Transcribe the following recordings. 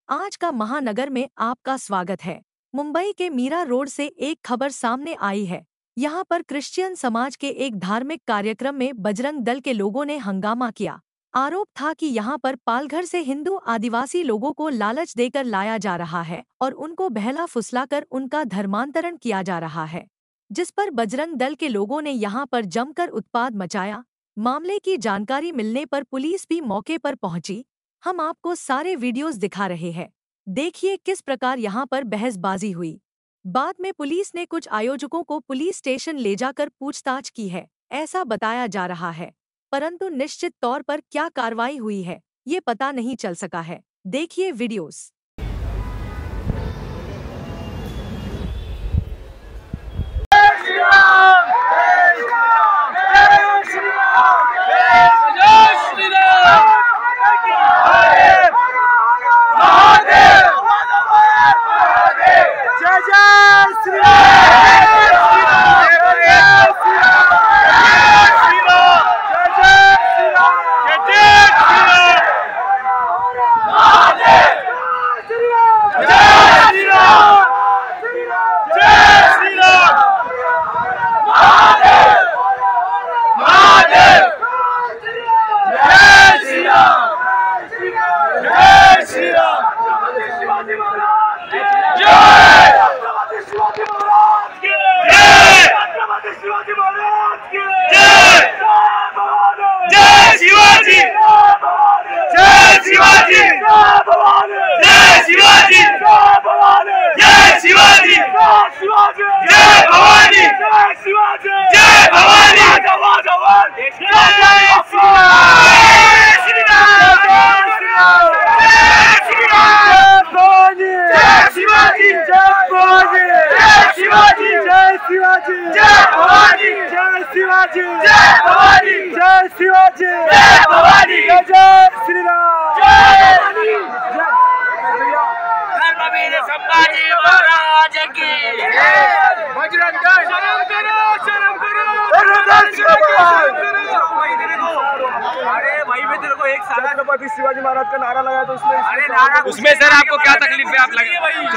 आज का महानगर में आपका स्वागत है। मुंबई के मीरा रोड से एक खबर सामने आई है। यहाँ पर क्रिश्चियन समाज के एक धार्मिक कार्यक्रम में बजरंग दल के लोगों ने हंगामा किया। आरोप था कि यहाँ पर पालघर से हिंदू आदिवासी लोगों को लालच देकर लाया जा रहा है और उनको बहला फुसलाकर उनका धर्मांतरण किया जा रहा है, जिस पर बजरंग दल के लोगों ने यहाँ पर जमकर उत्पात मचाया। मामले की जानकारी मिलने पर पुलिस भी मौके पर पहुंची। हम आपको सारे वीडियोस दिखा रहे हैं। देखिए किस प्रकार यहाँ पर बहसबाजी हुई। बाद में पुलिस ने कुछ आयोजकों को पुलिस स्टेशन ले जाकर पूछताछ की है, ऐसा बताया जा रहा है, परंतु निश्चित तौर पर क्या कार्रवाई हुई है ये पता नहीं चल सका है। देखिए वीडियोस। छत्रपति शिवाजी महाराज का नारा लगाया तो उसमें सर आपको क्या तकलीफ है? आप लगे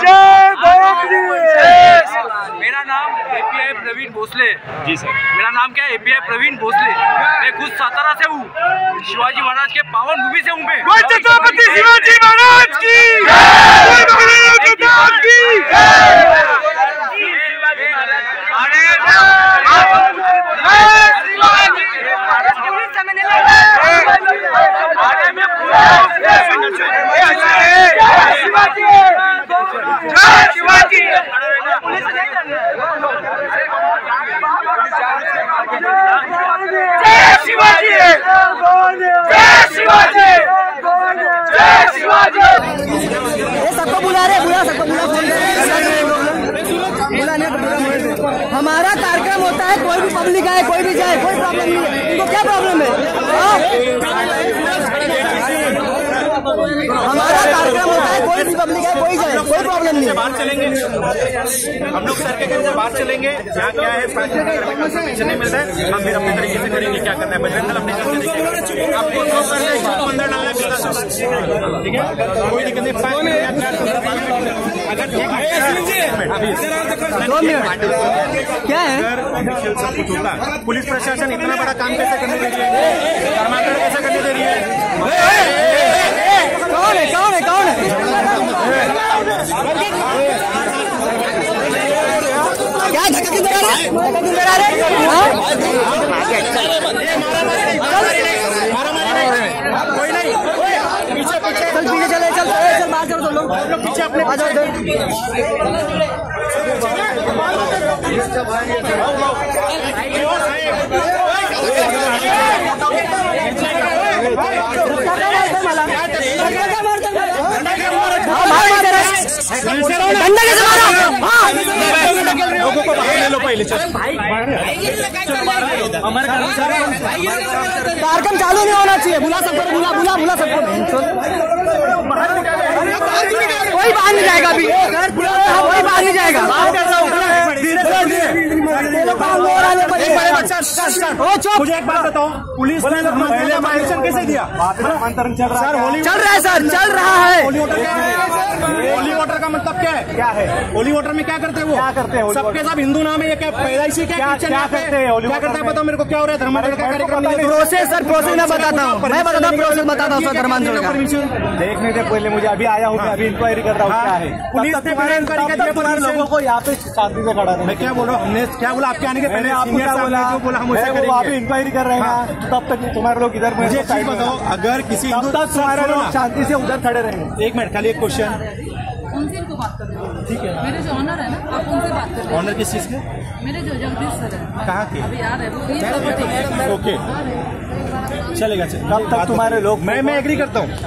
मेरा नाम एपीआई प्रवीण भोसले। जी सर, मेरा नाम क्या है? एपीआई प्रवीण भोसले। मैं खुद सातारा से हूँ, शिवाजी महाराज के पावन भूमि से हूँ। मैं छत्रपति शिवाजी महाराज की सबको बुला रहे, सबको हमारा कार्यक्रम होता है, कोई भी पब्लिक आए कोई भी जाए, कोई प्रॉब्लम नहीं है। इनको क्या प्रॉब्लम है? हमारा कार्यक्रम होता है, कोई भी पब्लिक आए कोई जाए, कोई प्रॉब्लम नहीं है। बाहर चलेंगे हम लोग सर के से बाहर चलेंगे। यहाँ क्या है, परमिशन नहीं मिल रहा है, हम फिर अपने तरीके से करेंगे। क्या करना है, बजरंग दल अपने आपको अंदर डालना पड़ेगा, ठीक है? कोई दिक्कत नहीं। अगर क्या है सब कुछ होता है, पुलिस प्रशासन इतना बड़ा काम कैसे करने दे रही है? धर्मांतरण कैसे करने दे रही है? कौन है? क्या धक्का क्यों लगा रहे? कोई नहीं, पीछे चल बाहर चलो, तुम लोग पीछे अपने आ जाओ। लोगों को बाहर ले लो पहले। कार्यक्रम चालू नहीं होना चाहिए। बुला सबको, बुला सबको। कोई बाहर नहीं जाएगा अभी, कोई बाहर नहीं जाएगा। मुझे एक बात बताओ, पुलिस ने पहले परमिशन कैसे दिया? चल रहा है सर, चल रहा है। का मतलब क्या है? क्या है? होली वाटर में क्या करते हैं वो? क्या करते हैं? सबके सब हिंदू नाम है, ये क्या पैदाइशी क्या करते हैं? क्या करता है बताओ मेरे को, क्या हो रहा है? धर्मांतरण का कार्यक्रम नहीं है। प्रोसेस सर, प्रोसेस मैं बताता हूँ, मैं बताता हूँ प्रोसेस बताता हूँ सर। धर्मांतरण का देखने से पहले मुझे अभी आया हूँ, अभी इंक्वायरी कर रहा हूँ क्या है। पुलिस ने बिना इंक्वायरी का दिया तुम्हारे लोगों को यहाँ पे शांति से खड़ा मैं क्या बोल रहा हूँ? हमने क्या बोला? आपके आने के पहले आपको क्या बोला? जो बोला हम वैसा वहाँ पे करेंगे। इंक्वायरी कर रहे हैं, तब तक तुम्हारे लोग इधर मुझे चीज बताओ, अगर किसी हिंदू तब तक तुम्हारे लोग शांति से उधर खड़े रहेंगे। एक मिनट, खाली एक क्वेश्चन, उनसे इनको बात कर रहे हो। ठीक है? मेरे जो ऑनर है ना, आप उनसे बात कर रहे ऑनर किस चीज के? हो। मेरे जो जगदीश सर है, कहाँ के? अभी आ रहे हैं वो। ओके, चलेगा। तब तक तुम्हारे लोग मैं एग्री करता हूँ।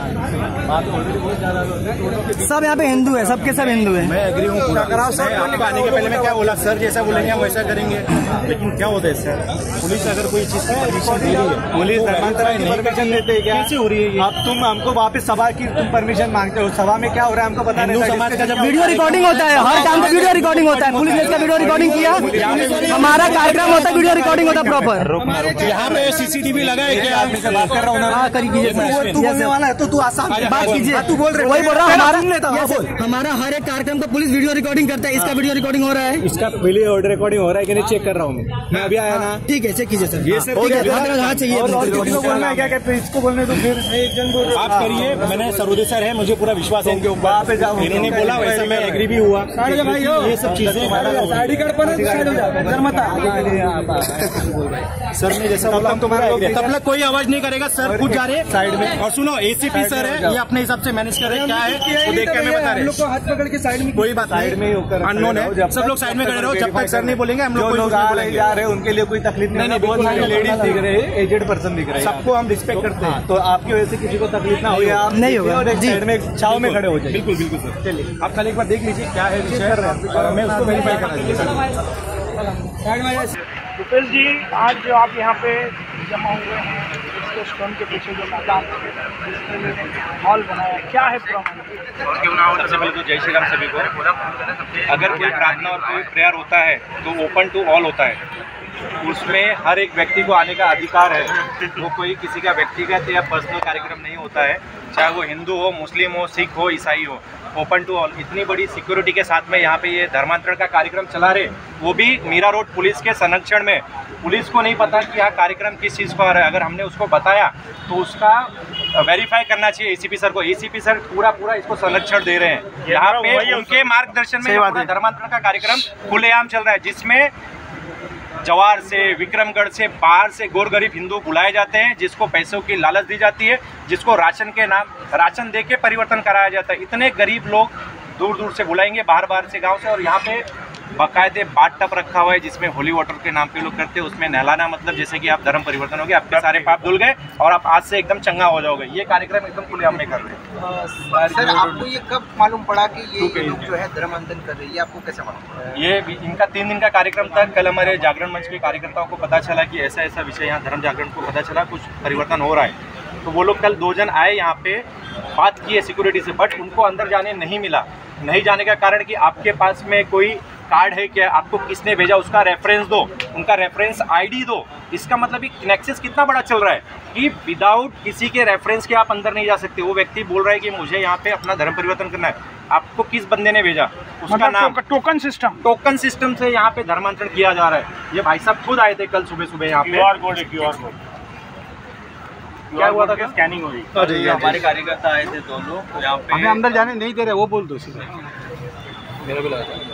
सब यहाँ पे हिंदू है, सबके सब हिंदू है। मैं एग्री हूँ पूरा। आपको आने के पहले मैं क्या बोला? सर जैसा बोलेंगे हम वैसा करेंगे, लेकिन क्या होता है सर, पुलिस अगर कोई चीज की परमिशन दे रही है, पुलिस धर्मांतरण की परमिशन देते हैं क्या? कैसे हो रही है? अब तुम हमको वापस सभा की तुम परमिशन मांगते हो, सभा में क्या हो रहा है हमको पता नहीं। हिंदू समाज का जब वीडियो रिकॉर्डिंग होता है, हर काम पे वीडियो रिकॉर्डिंग होता है। पुलिस ने इसका वीडियो रिकॉर्डिंग किया, हमारा कार्यक्रम होता है, वीडियो रिकॉर्डिंग होता है प्रॉपर। यहाँ पे सीसीटीवी लगा है क्या? आदमी से बात कर रहा हूँ ना। हाँ करी कीजिए सर, तू बोलने वाला है तो तू आसान बात कीजिए। तू बोल रहे, वही बोल रहा हूँ, हमारा हमारा हर एक कार्यक्रम का पुलिस वीडियो रिकॉर्डिंग करता है। इसका वीडियो रिकॉर्डिंग हो रहा है, इसका वीडियो रिकॉर्डिंग हो रहा है कि नहीं चेक कर रहा हूँ मैं अभी आया ना। ठीक है चेक कीजिए सर। ये सर हो गया, हाँ चाहिए। और किसी को बोलना है क्या? इसको बोलने तो फिर एक जन बोल आप करिए, मैंने सरोदे सर है, मुझे पूरा विश्वास है इनके ऊपर। वहाँ पे जाओ, इन्होंने बोला वैसा मैं एग्री भी हुआ। ये सब चीजें आईडी कार्ड पर सर ने जैसा बोला तुम्हारा, तब तक कोई आवाज नहीं करेगा। सर खुद जा रहे साइड में। और सुनो, एसीपी सर है, ये अपने हिसाब से मैनेज कर रहे हैं, क्या है वो देख के हमें बता रहे हैं। हाथ पकड़ के साइड में, कोई बात साइड में ही होकर अननोन है, सब लोग साइड में खड़े रहो। जब तक सर नहीं बोलेंगे हम लोग कोई कुछ नहीं बोलेंगे। जा रहे हैं उनके लिए कोई तकलीफ नहीं। बहुत सारे लेडीज दिख रहे हैं, एजेड पर्सन दिख रहे हैं, सबको हम रिस्पेक्ट करते हैं। तो आपकी वजह से किसी को तकलीफ ना हो, आप नहीं होगा। और एक साइड में छाव में खड़े हो जाए। बिल्कुल बिल्कुल सर, चलिए आप खाली एक बार देख लीजिए क्या है विषय, और हमें उसको वेरीफाई करना चाहिए। भूपेश जी, आज जो आप यहाँ पे जमा हुए हैं, इसके स्टोन के पीछे जो मैदान हॉल बनाया, क्या है प्रॉब्लम? सबसे पहले तो जय श्री राम सभी को। अगर कोई प्रार्थना और कोई प्रेयर होता है तो ओपन टू ऑल होता है, उसमें हर एक व्यक्ति को आने का अधिकार है। वो कोई किसी का व्यक्तिगत या पर्सनल कार्यक्रम नहीं होता है, चाहे वो हिंदू हो, मुस्लिम हो, सिख हो, ईसाई हो, ओपन टू ऑल। इतनी बड़ी सिक्योरिटी के साथ में यहाँ पे ये धर्मांतरण का कार्यक्रम चला रहे, वो भी मीरा रोड पुलिस के संरक्षण में। पुलिस को नहीं पता कि यहाँ कार्यक्रम किस चीज़ को आ रहा है। अगर हमने उसको बताया तो उसका वेरीफाई करना चाहिए एसीपी सर को। एसीपी सर पूरा इसको संरक्षण दे रहे हैं। यहाँ पे उनके मार्गदर्शन में पूरा धर्मांतरण का कार्यक्रम खुलेआम चल रहा है, जिसमें जवार से, विक्रमगढ़ से, बाहर से गोर गरीब हिंदू बुलाए जाते हैं, जिसको पैसों की लालच दी जाती है, जिसको राशन के नाम राशन दे के परिवर्तन कराया जाता है। इतने गरीब लोग दूर दूर से बुलाएंगे, बाहर से, गांव से, और यहाँ पे बाकायदे बाट टप रखा हुआ है जिसमें होली वाटर के नाम पे लोग करते हैं। उसमें नहलाना मतलब जैसे कि आप धर्म परिवर्तन हो गया, आपके सारे पाप धुल गए और आप आज से एकदम चंगा हो जाओगे। ये कार्यक्रम एकदम खुलेआम में कर रहे हैं। सर, आपको ये कब मालूम पड़ा कि ये लोग जो है धर्मांतरण कर रहे हैं? ये आपको कैसे मालूम? ये इनका 3 दिन का कार्यक्रम था। कल हमारे जागरण मंच के कार्यकर्ताओं को पता चला कि ऐसा विषय यहाँ धर्म जागरण को पता चला, कुछ परिवर्तन हो रहा है। तो वो लोग कल 2 जन आए यहाँ पे, बात की है सिक्योरिटी से, बट उनको अंदर जाने नहीं मिला। नहीं जाने का कारण कि आपके पास में कोई कार्ड है क्या, आपको किसने भेजा, उसका रेफरेंस दो, उनका रेफरेंस आईडी दो। इसका मतलब ये नेक्सस कितना बड़ा चल रहा है कि विदाउट किसी के रेफरेंस के आप अंदर नहीं जा सकते। वो व्यक्ति बोल रहा है कि मुझे यहाँ पे अपना धर्म परिवर्तन करना है, आपको किस बंदे ने भेजा, उसका नाम, टोकन सिस्टम से यहाँ पे धर्मांतरण किया जा रहा है। ये भाई साहब खुद आए थे कल सुबह यहाँ पे। QR कोड क्या हुआ था, स्कैनिंग हो रही? हमारे कार्यकर्ता आए थे 2 लोग, तो यहाँ पे हमें अंदर जाने नहीं दे रहे, वो बोल दो सीधे। मेरा भी लगा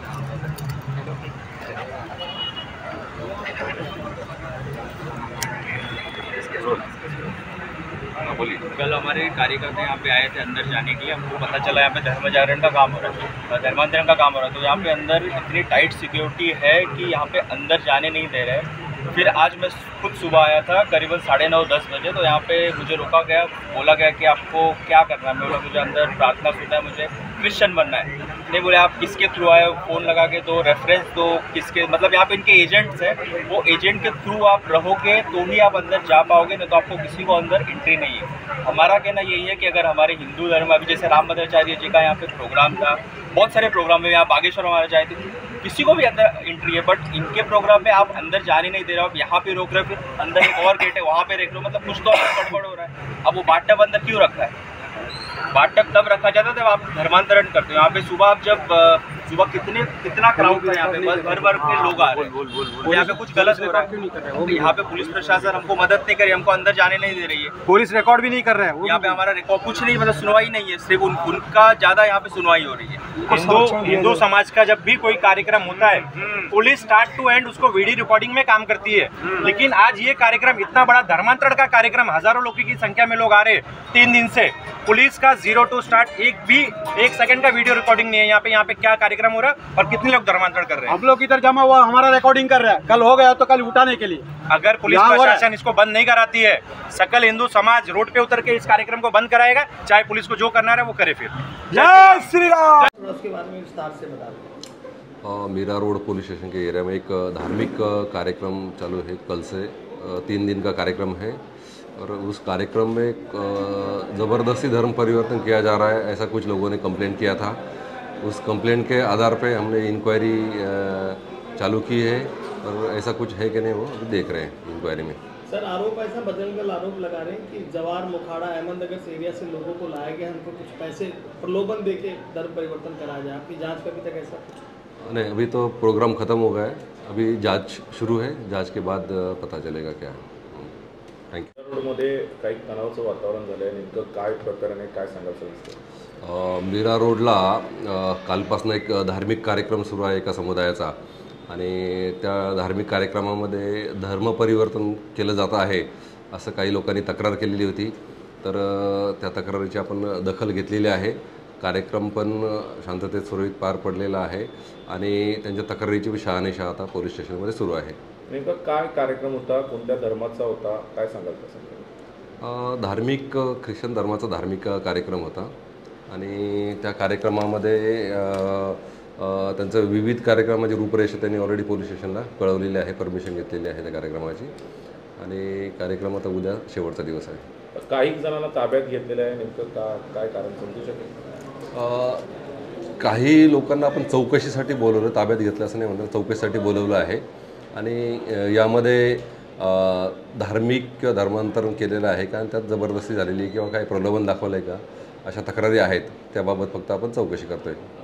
बोलिए। कल हमारे कार्यकर्ता यहाँ पे आए थे अंदर जाने के लिए। हमको पता चला यहाँ पे धर्म जागरण का काम हो रहा है, धर्मांतरण का काम हो रहा है। तो यहाँ पे अंदर इतनी टाइट सिक्योरिटी है कि यहाँ पे अंदर जाने नहीं दे रहे। फिर आज मैं खुद सुबह आया था करीबन 9:30-10 बजे, तो यहाँ पे मुझे रोका गया, बोला गया कि आपको क्या करना है। मैं बोला मुझे अंदर प्रार्थना सुनना है, मुझे क्रिश्चियन बनना है। नहीं बोले आप किसके थ्रू आए, फ़ोन लगा के दो, रेफरेंस दो, किसके, मतलब यहाँ पे इनके एजेंट्स हैं, वो एजेंट के थ्रू आप रहोगे तो ही आप अंदर जा पाओगे, नहीं तो आपको किसी को अंदर एंट्री नहीं है। हमारा कहना यही है कि अगर हमारे हिंदू धर्म, अभी जैसे राम भद्राचार्य जी का यहाँ पे प्रोग्राम था, बहुत सारे प्रोग्राम में, यहाँ बागेश्वर हमारा चाहे थे, किसी को भी अंदर एंट्री है, बट इनके प्रोग्राम में आप अंदर जाने नहीं दे रहे हो, आप यहाँ पे रोक रहे हो, फिर अंदर एक और गेट है वहाँ पे देख रहे हो, मतलब कुछ तो गड़बड़ हो रहा है। अब वो बाटा अंदर क्यों रखा है? फाटक तब रखा जाता था जब आप धर्मांतरण करते हो। यहाँ पे सुबह आप जब सुबह कितना क्राउड था यहाँ पे, भर भर के लोग आ रहे हैं, तो यहाँ पे कुछ गलत हो रहा है। तो यहाँ पे पुलिस प्रशासन हमको मदद नहीं करी, हमको अंदर जाने नहीं दे रही है, पुलिस रिकॉर्ड भी नहीं कर रहे हैं। यहाँ पे हमारा रिकॉर्ड कुछ नहीं, मतलब सुनवाई नहीं है, सिर्फ उनका ज्यादा यहाँ पे सुनवाई हो रही है। हिंदू समाज का जब भी कोई कार्यक्रम होता है, पुलिस स्टार्ट टू एंड उसको वीडियो रिकॉर्डिंग में काम करती है। लेकिन आज ये कार्यक्रम इतना बड़ा धर्मांतरण का कार्यक्रम, हजारों लोगों की संख्या में लोग आ रहे हैं 3 दिन से, पुलिस का 0 to start एक सेकंड का वीडियो रिकॉर्डिंग नहीं है। यहाँ पे क्या कार्यक्रम हो रहा है और कितने लोग धर्मांतरण कर रहे हैं। हम लोग इधर जमा हुआ, हमारा रिकॉर्डिंग कर रहा है, कल हो गया तो कल उठाने के लिए। अगर पुलिस प्रशासन इसको बंद नहीं कराती है, सकल हिंदू समाज रोड पे उतर के इस कार्यक्रम को बंद कराएगा, चाहे पुलिस को जो करना है वो करे। फिर जय श्री राम। उसके बारे में विस्तार से बता दें। मीरा रोड पुलिस स्टेशन के एरिया में एक धार्मिक कार्यक्रम चालू है। कल से 3 दिन का कार्यक्रम है और उस कार्यक्रम में ज़बरदस्ती धर्म परिवर्तन किया जा रहा है, ऐसा कुछ लोगों ने कंप्लेंट किया था। उस कंप्लेंट के आधार पे हमने इंक्वायरी चालू की है और ऐसा कुछ है कि नहीं वो देख रहे हैं इंक्वायरी में। सर आरोप ऐसा बजरंग दल आरोप लगा रहे हैं कि जवार मुखाड़ा अहमदनगर से एरिया से लोगों को लाया गया, हमको कुछ पैसे प्रलोभन दे के धर्म परिवर्तन कराया जाए। आपकी जांच का अभी तक ऐसा कुछ नहीं, अभी तो प्रोग्राम ख़त्म हो गया है, अभी जांच शुरू है, जांच के बाद पता चलेगा क्या है। थँक्यू। रोडमध्ये काही तणावाचं वातावरण झालं आहे, नेमकं काय प्रकरण आहे, काय सांगाल सविस्तर? मीरा रोडला कालपासून एक धार्मिक कार्यक्रम सुरू आहे एका समुदायाचा आणि त्या धार्मिक कार्यक्रमामध्ये धर्म परिवर्तन केलं जात आहे असं काही लोकांनी तक्रार केलेली होती। तर त्या तक्रारीची आपण दखल घेतलेली आहे। कार्यक्रम पण शांततेत सुरळीत पार पडलेला आहे आणि त्यांच्या तक्रारीची शहानिशा आता पोलीस स्टेशनमध्ये सुरू आहे। नेमका काय कार्यक्रम होता, कोणत्या धर्माचा होता, काय सांगाल तसं? धार्मिक ख्रिश्चन धर्माचा धार्मिक कार्यक्रम होता आणि त्या कार्यक्रमामध्ये त्यांचं विविध कार्यक्रमाची रूपरेषा त्यांनी ऑलरेडी पोलीस स्टेशनला कळवलेली आहे, परमिशन घेतलेली आहे त्या कार्यक्रमाची आणि कार्यक्रम आता उद्या शेवटचा दिवस आहे। काही जणांना ताब्यात घेतलेलं आहे, नेमकं काय कारण समजू शकेल? काही लोकांना आपण चौकशीसाठी बोलवलं, ताब्यात घेतलं असं नाही म्हणतात, चौकशीसाठी बोलवलं आहे आणि यामध्ये धार्मिक किंवा धर्मांतरण केलेलं आहे का, त्यात जबरदस्ती झालेली किंवा काही प्रलोभन दाखवलं आहे का, अशा तक्रारी आहेत, त्याबाबत फक्त आपण चौकशी करतोय।